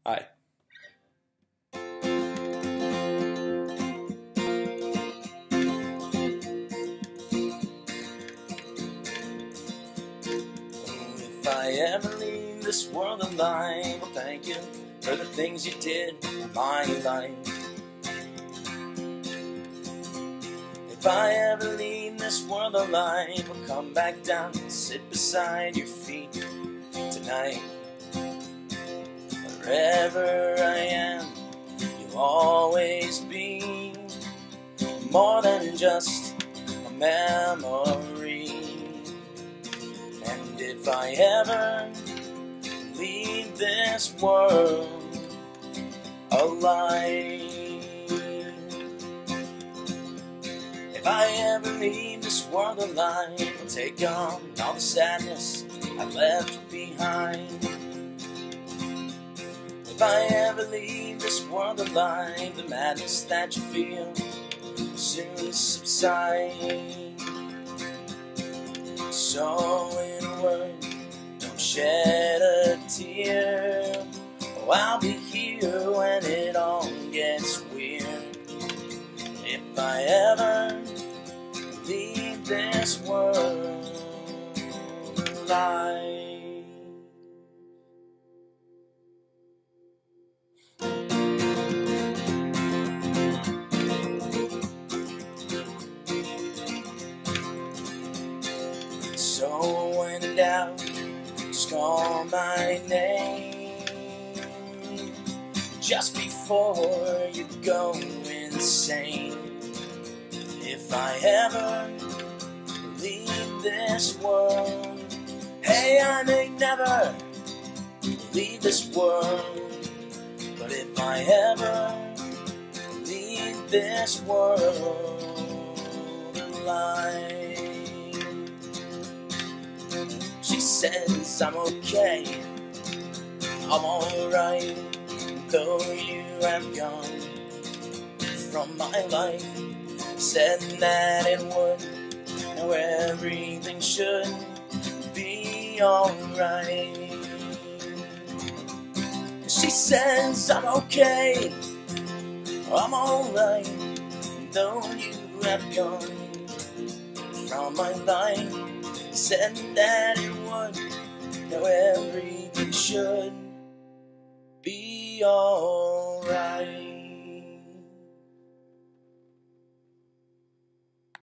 Hi. If I ever leave this world alive, well, thank you for the things you did in my life. If I ever leave this world alive, I'll come back down and sit beside your feet tonight. Wherever I am, you'll always be more than just a memory. And if I ever leave this world alive, if I ever leave this world alive, I'll take on all the sadness I left behind. If I ever leave this world alive, the madness that you feel will soon subside. So in a word, don't shed a tear. Oh, I'll be here when it all gets weird. If I ever leave this world alive. So when in doubt, just call my name just before you go insane. If I ever leave this world, hey, I may never leave this world, but if I ever leave this world alive. She says I'm okay, I'm alright, though you have gone from my life. Said that it would, now everything should be alright. She says I'm okay, I'm alright, though you have gone from my life. Said that it would, now everything should be alright.